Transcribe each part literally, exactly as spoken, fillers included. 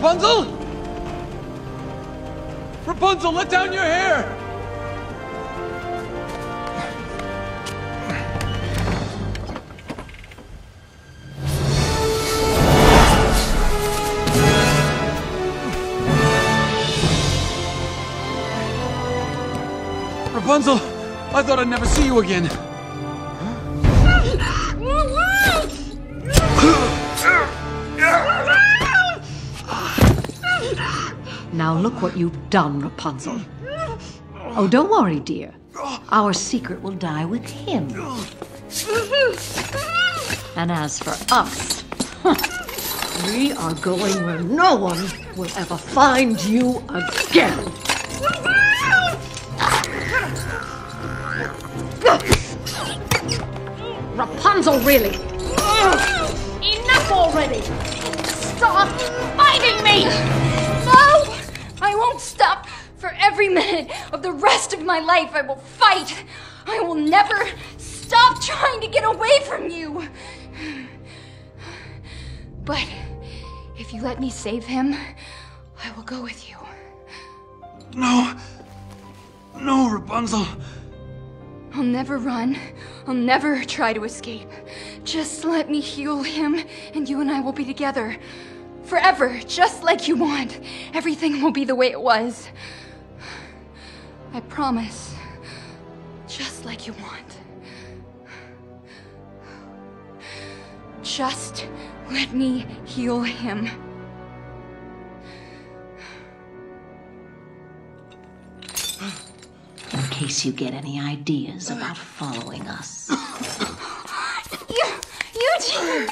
Rapunzel? Rapunzel, let down your hair! Rapunzel, I thought I'd never see you again. Now look what you've done, Rapunzel. Oh, don't worry, dear. Our secret will die with him. And as for us, we are going where no one will ever find you again. Rapunzel, really? Enough already! Stop fighting me! No! I won't stop. For every minute of the rest of my life, I will fight. I will never stop trying to get away from you. But if you let me save him, I will go with you. No. No, Rapunzel. I'll never run. I'll never try to escape. Just let me heal him, and you and I will be together. Forever, just like you want. Everything will be the way it was. I promise. Just like you want. Just let me heal him. In case you get any ideas about following us. You, Eugene!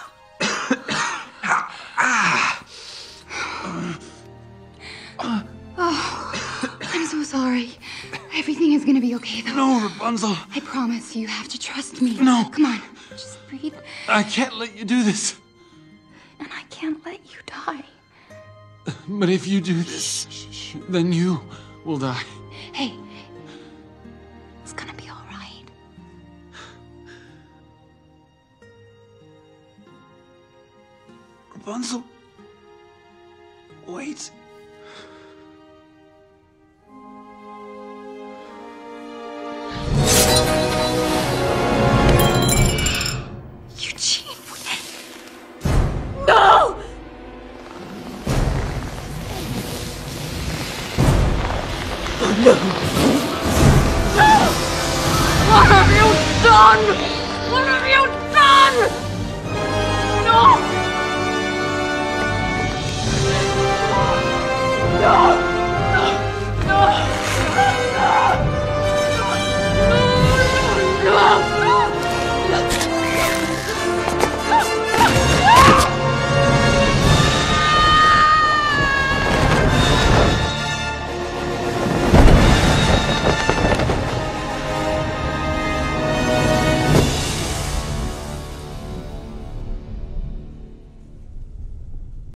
Oh, I'm so sorry. Everything is gonna be okay, though. No, Rapunzel. I promise you have to trust me. No. Come on, just breathe. I can't let you do this. And I can't let you die. But if you do this, then you will die. Hey, it's gonna be all right. Rapunzel, wait. Eugene, no! Oh, no!